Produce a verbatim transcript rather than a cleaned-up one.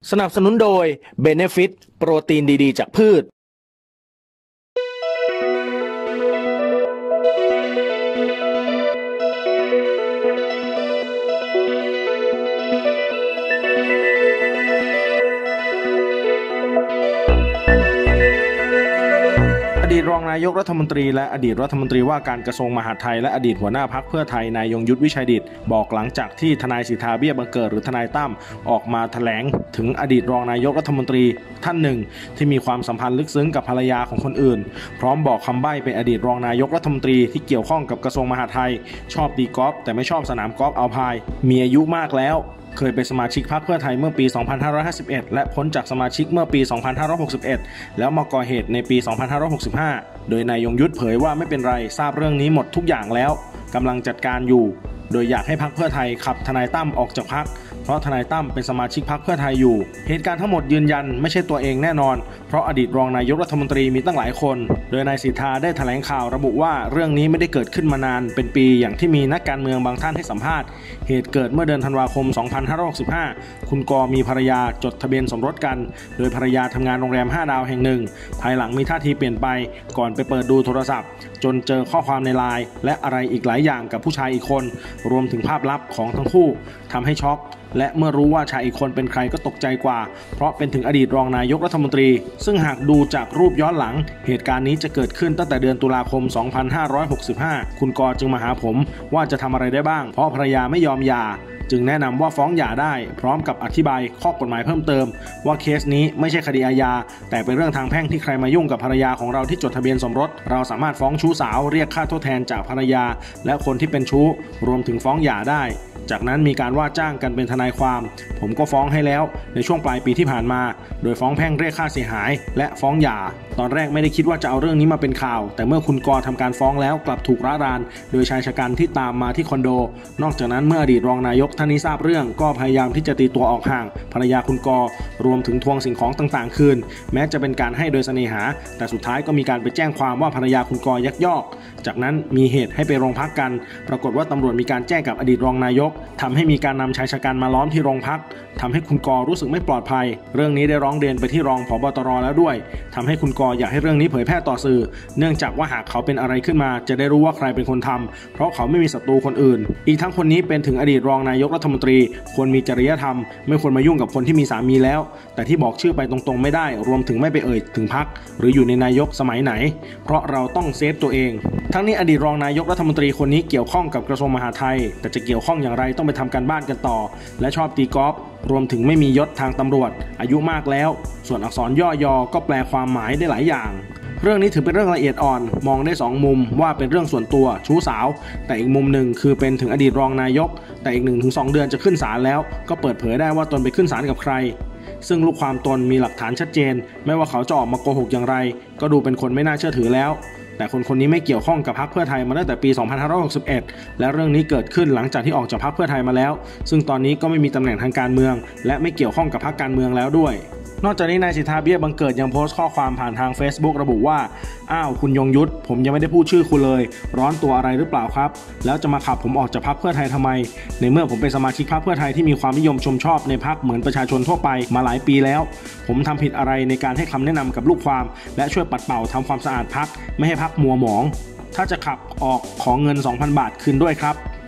สนับสนุนโดย Benefit โปรตีนดีๆจากพืชอดีตรองนายกรัฐมนตรีและอดีตรัฐมนตรีว่าการกระทรวงมหาดไทยและอดีตหัวหน้าพรรคเพื่อไทยนายยงยุทธวิชัยดิษฐ์บอกหลังจากที่ทนายสิทธาเบี้ยบังเกิดหรือทนายตั้มออกมาแถลงถึงอดีตรองนายกรัฐมนตรีท่านหนึ่งที่มีความสัมพันธ์ลึกซึ้งกับภรรยาของคนอื่นพร้อมบอกคำใบ้เป็นอดีตรองนายกรัฐมนตรีที่เกี่ยวข้องกับกระทรวงมหาดไทยชอบตีกอล์ฟแต่ไม่ชอบสนามกอล์ฟอัลไพน์มีอายุมากแล้วเคยเป็นสมาชิกพรรคเพื่อไทยเมื่อปี สองพันห้าร้อยห้าสิบเอ็ด และพ้นจากสมาชิกเมื่อปี สองพันห้าร้อยหกสิบเอ็ด แล้วมาก่อเหตุในปี สองพันห้าร้อยหกสิบห้า โดยนายยงยุทธเผยว่าไม่เป็นไรทราบเรื่องนี้หมดทุกอย่างแล้วกำลังจัดการอยู่โดยอยากให้พรรคเพื่อไทยขับทนายตั้มออกจากพรรคเพราะทนายตั้มเป็นสมาชิกพรรคเพื่อไทยอยู่เหตุการณ์ทั้งหมดยืนยันไม่ใช่ตัวเองแน่นอนเพราะอดีตรองนายกรัฐมนตรีมีตั้งหลายคนโดยนายสิทธาได้แถลงข่าวระบุว่าเรื่องนี้ไม่ได้เกิดขึ้นมานานเป็นปีอย่างที่มีนักการเมืองบางท่านให้สัมภาษณ์เหตุเกิดเมื่อเดือนธันวาคม สองพันห้าร้อยหกสิบห้า คุณกมีภรรยาจดทะเบียนสมรสกันโดยภรรยาทำงานโรงแรมห้าดาวแห่งหนึ่งภายหลังมีท่าทีเปลี่ยนไปก่อนไปเปิดดูโทรศัพท์จนเจอข้อความในไลน์และอะไรอีกหลายอย่างกับผู้ชายอีกคนรวมถึงภาพลับของทั้งคู่ทำให้ช็อกและเมื่อรู้ว่าชายอีกคนเป็นใครก็ตกใจกว่าเพราะเป็นถึงอดีตรองนายกรัฐมนตรีซึ่งหากดูจากรูปย้อนหลังเหตุการณ์นี้จะเกิดขึ้นตั้งแต่เดือนตุลาคม สองพันห้าร้อยหกสิบห้า คุณกจึงมาหาผมว่าจะทำอะไรได้บ้างเพราะภรรยาไม่ยอมหย่าจึงแนะนำว่าฟ้องหย่าได้พร้อมกับอธิบายข้อกฎหมายเพิ่มเติมว่าเคสนี้ไม่ใช่คดีอาญาแต่เป็นเรื่องทางแพ่งที่ใครมายุ่งกับภรรยาของเราที่จดทะเบียนสมรสเราสามารถฟ้องชู้สาวเรียกค่าทดแทนจากภรรยาและคนที่เป็นชู้รวมถึงฟ้องหย่าได้จากนั้นมีการว่าจ้างกันเป็นทนายความผมก็ฟ้องให้แล้วในช่วงปลายปีที่ผ่านมาโดยฟ้องแพ่งเรียกค่าเสียหายและฟ้องหย่าตอนแรกไม่ได้คิดว่าจะเอาเรื่องนี้มาเป็นข่าวแต่เมื่อคุณกทำการฟ้องแล้วกลับถูกร้ารานโดยชายชะกันที่ตามมาที่คอนโดนอกจากนั้นเมื่ออดีตรองนายกท่านนี้ทราบเรื่องก็พยายามที่จะตีตัวออกห่างภรรยาคุณกรวมถึงทวงสิ่งของต่างๆคืนแม้จะเป็นการให้โดยเสน่หาแต่สุดท้ายก็มีการไปแจ้งความว่าภรรยาคุณกยักยอกจากนั้นมีเหตุให้ไปโรงพักกันปรากฏว่าตำรวจมีการแจ้งกับอดีตรองนายกทำให้มีการนำชายชะกันมาล้อมที่โรงพักทำให้คุณกรู้สึกไม่ปลอดภัยเรื่องนี้ได้ร้องเรียนไปที่รองผบ.ตร.แล้วด้วยทำให้คุณกอยากให้เรื่องนี้เผยแพร่ต่อสื่อเนื่องจากว่าหากเขาเป็นอะไรขึ้นมาจะได้รู้ว่าใครเป็นคนทำเพราะเขาไม่มีศัตรูคนอื่นอีกทั้งคนนี้เป็นถึงอดีตรองนายกรัฐมนตรีควรมีจริยธรรมไม่ควรมายุ่งกับคนที่มีสามีแล้วแต่ที่บอกชื่อไปตรงๆไม่ได้รวมถึงไม่ไปเอ่ยถึงพรรคหรืออยู่ในนายกสมัยไหนเพราะเราต้องเซฟตัวเองทั้งนี้อดีตรองนายกรัฐมนตรีคนนี้เกี่ยวข้องกับกระทรวงมหาดไทยแต่จะเกี่ยวข้องอย่างไรต้องไปทำการบ้านกันต่อและชอบตีกอล์ฟรวมถึงไม่มียศทางตำรวจอายุมากแล้วส่วนอักษรย่อยอก็แปลความหมายได้หลายอย่างเรื่องนี้ถือเป็นเรื่องละเอียดอ่อนมองได้สองมุมว่าเป็นเรื่องส่วนตัวชู้สาวแต่อีกมุมหนึ่งคือเป็นถึงอดีตรองนายกแต่อีก หนึ่งถึงสอง เดือนจะขึ้นศาลแล้วก็เปิดเผยได้ว่าตนไปขึ้นศาลกับใครซึ่งลูกความตนมีหลักฐานชัดเจนไม่ว่าเขาจะออกมาโกหกอย่างไรก็ดูเป็นคนไม่น่าเชื่อถือแล้วแต่คนคนนี้ไม่เกี่ยวข้องกับพรรคเพื่อไทยมาตั้งแต่ปี สองพันห้าร้อยหกสิบเอ็ด และเรื่องนี้เกิดขึ้นหลังจากที่ออกจากพรรคเพื่อไทยมาแล้วซึ่งตอนนี้ก็ไม่มีตำแหน่งทางการเมืองและไม่เกี่ยวข้องกับพรรคการเมืองแล้วด้วยนอกจากนี้นายสิทธาเบี้ยบังเกิดยังโพสต์ข้อความผ่านทาง Facebook ระบุว่าอ้าวคุณยงยุทธผมยังไม่ได้พูดชื่อคุณเลยร้อนตัวอะไรหรือเปล่าครับแล้วจะมาขับผมออกจากพรรคเพื่อไทยทำไมในเมื่อผมเป็นสมาชิกพรรคเพื่อไทยที่มีความนิยมชมชอบในพรรคเหมือนประชาชนทั่วไปมาหลายปีแล้วผมทำผิดอะไรในการให้คำแนะนำกับลูกความและช่วยปัดเป่าทำความสะอาดพรรคไม่ให้พรรคมัวหมองถ้าจะขับออกขอเงิน สองพัน บาทคืนด้วยครับ